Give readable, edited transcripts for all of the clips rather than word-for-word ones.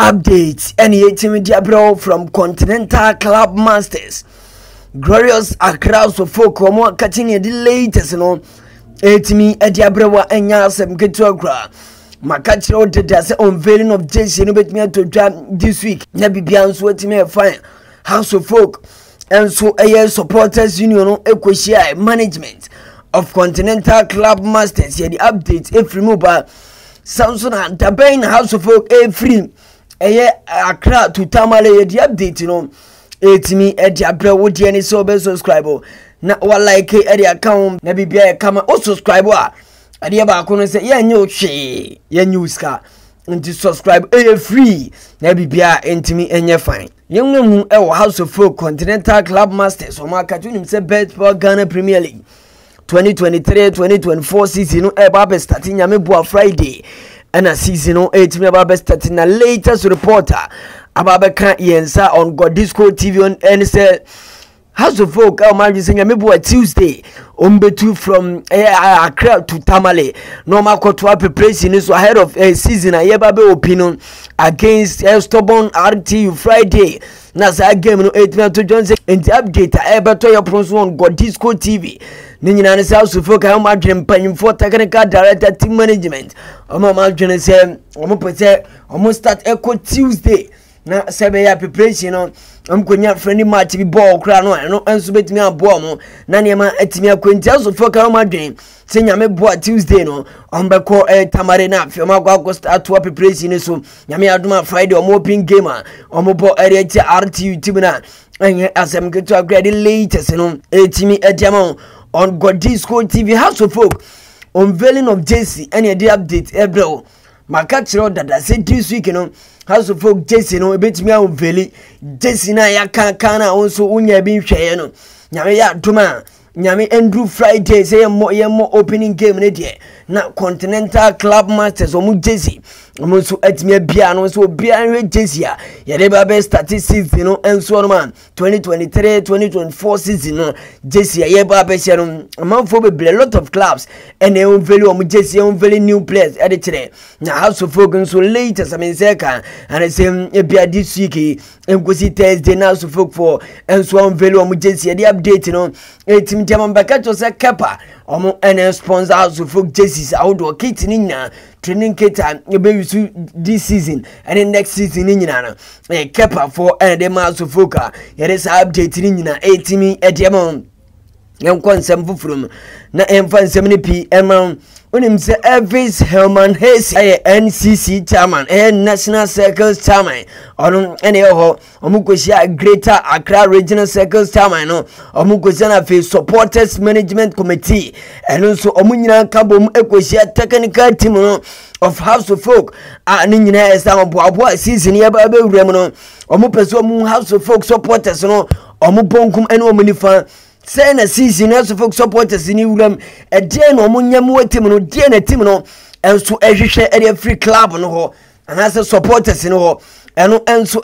updates any media bro from Continental Club Masters. Glorious across of folk more catching the latest no etimi ediabrewa enya asem ketuakra makachiro deda say unveiling of JC no betimi to jam this week na bibia nso etimi fine house of folk and so supporters union no ekohia management of Continental Club Masters here the updates every mobile Samson and Tabain house of folk every Accra to Temale the update etimi ediabre wo die ni so be subscribe na wa like e the account na bibia e kama o subscribe a ade ba ko no say ya nye o hwe ya news ka nti subscribe free na bibia entimi enye fine yenwemu e wo house of folk Continental Club Masters o ma ka tunim say baseball Ghana Premier League 2023-2024 season no e ba be start nyame boa Friday and a season no etimi ba be start na latest reporter Ababeka yensa on Godisco TV on and say House of Folk Almighty saying maybe Tuesday umbetu from Accra to Temale normal kotwa preparation so ahead of a season ayebabe opinion against stubborn RTU Friday na sa game no 8 to Johnson and the update ebeto your proso on Godisco TV ni nyina ne House of Folk Almighty mpanyimfo technical director team management omo madwene say omo pese omo start echo Tuesday na sebe ya preparation no amkonya friendly match bi ball kra no enso betimi abo mo na niam atimi akwenti aso foka ma dwen se nyame boa Tuesday no ombeko Temale na afio ma gwa start to preparation so nyame aduma Friday omo open game omo bo area RTU team na enye asem ketu agrade latest no etimi ediama on Godisco TV House of Folk unveiling of JC any the update ebro makachiro dada say this week no House of Folk JC no ebetimi a unveil JC na ya kan na onso unya bi hweye no nyame ya duma nyame Andrew Friday say yemo opening game ne de na Continental Club Masters omu JC omu so etimi bia no so bia hwe JC a ye de ba be statistics no enso no man 2023-2024 season no JC ye ba be share no amanfo be a lot of clubs and they unveil omu JC unveil new players e de kire na House of Folk so latest I mean say kan and say bia this week engosi Thursday na House of Folk for enso unveil omu JC the update no etimi Temale baka to say kepa omo ene sponsor House of Folk jerseys outdoor kit ni nyina training kit and be use this season and then next season ni nyina no kepa for the House of Folk here is update ni nyina etimi ediamon yam konsem fufuru na emfa nsem ni pi emma onim se Elvis Herman Hayes NCC chairman National Circles chairman onon ene ho omukoshia Greater Accra Regional Circles chairman no omukoshia na fe supporters management committee eno so omunyina kabom ekoshia technical team no of House of Folk ani nyina esa boabo season ya ba bewuram no omupeso omu House of Folk supporters no omubonkum ene omunifa say na season House of Folk supporters ni wuram e de no munyam wetim no de na team no enso ehwehwe area free club no ho anase supporters no ho eno enso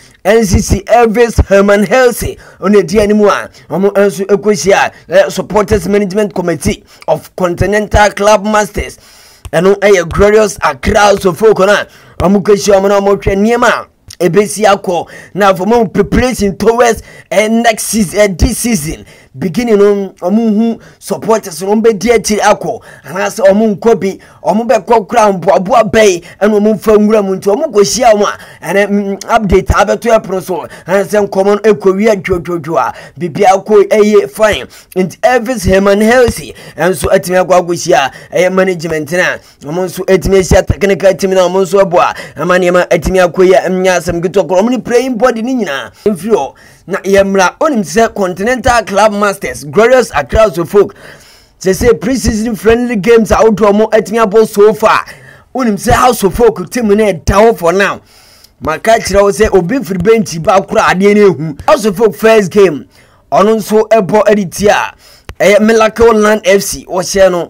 NCC Elvis Herman Hayes on the animu a omo enso ekohia supporters management committee of Continental Club Masters eno glorious Accra of Folk na omo kohia omo na omo hwe niema ebesi akọ na for more preparation towards next season this season beginning on omu supporters on be die ti akọ anase omu nkobi omu be kokura mboabo bay eno omu fangura mu nti omu gohia omu and update abeto eproso anase common ekowi adwodwodwo a bibia akọ fine and Elvis Herman Hayes and so atimi akọ gohia management na omu so atimi asia technical team na omu so aboa amaniema atimi akọ ya some good talk omni praying body ni nyina infio na yemra onim se Continental Club Masters Glorious Accra of Folk say pre-season friendly games outdoor mo atimi abo so far onim se House of Folk team na down for now maka kira wo say obi free bench ba kura ade na ehu House of Folk first game onon so ebo editia Miracle Land FC o share no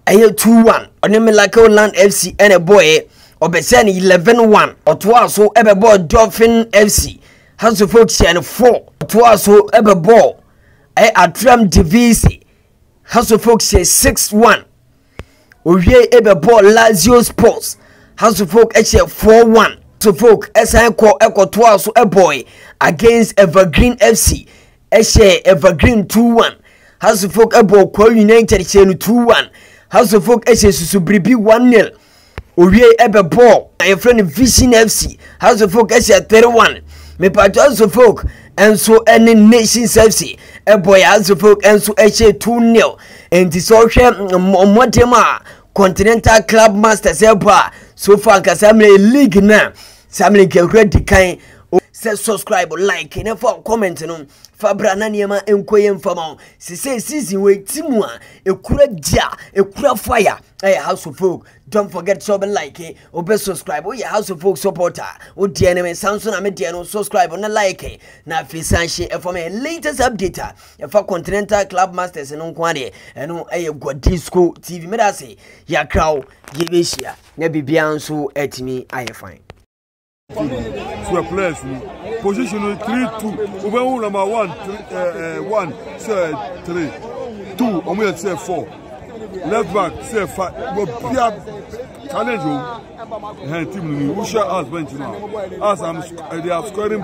2-1 on Miracle Land FC and a boy obeseni 11-1 otwa so ebebo Dolphin FC House of Folk share 4 otwa so ebebo Atram Divisi House of Folk share 6-1 owie ebebo Lazio Sports House of Folk share 4-1 of Folk Eko Twaso a boy against Evergreen FC. Evergreen 2-1. House of Folk ebo Kwa United Chenu 2-1. House of Folk Susubribi 1-0. Owie ebe ball. Your friend Vision FC. House of Folk 3-1. Me part House of Folk and so any Nations FC. Boy House of Folk and so 2-0. And this also Motema Continental Club Masters eba. So far Kasamle League na. Samle Kelkredi kind. Say subscribe, like, and for comment no. Fabra na niema enkoye mfama. Se season we timua e kura dia, e kura fire. Hey House of Folk, don't forget to like, or subscribe. Oh yeah, House of Folk supporter. Oh dear name Samson Amediano subscribe on like. Na fisanshi for me latest update. For Continental Club Masters and on kwade and on a good disco TV medase. Ya crow, give it ne bibianso etimi I fine. To a place, position 3-2. Over number 1, 1, say 3, 2. On will say 4. Left back say 5. But challenge you. Team, we shall ask bench now. As they are scoring.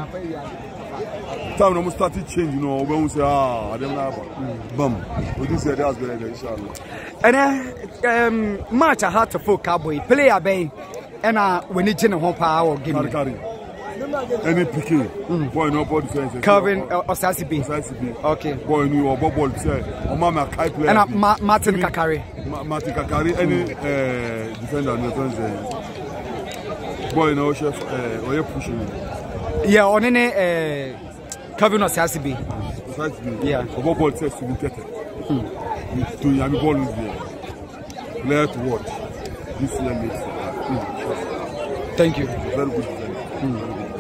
Time almost started changing. When we say I don't know. Bum. But this year that's going to inshallah. And match a heart to folk cowboy player bay. And we need to know how power give me. Any PK. Boy, no body defense. Calvin Osasibi. Okay. Boy, new or bubble say. Or mama Kai player. And Martin Kakari. Martin Kakari. Any defender no defense. Boy, no chef. Or you pushing. Yeah, on any Calvin Osasibi. Yeah. Or bubble say 7-30. To Yami ball is there. Player to watch. This year. Thank you. Very good.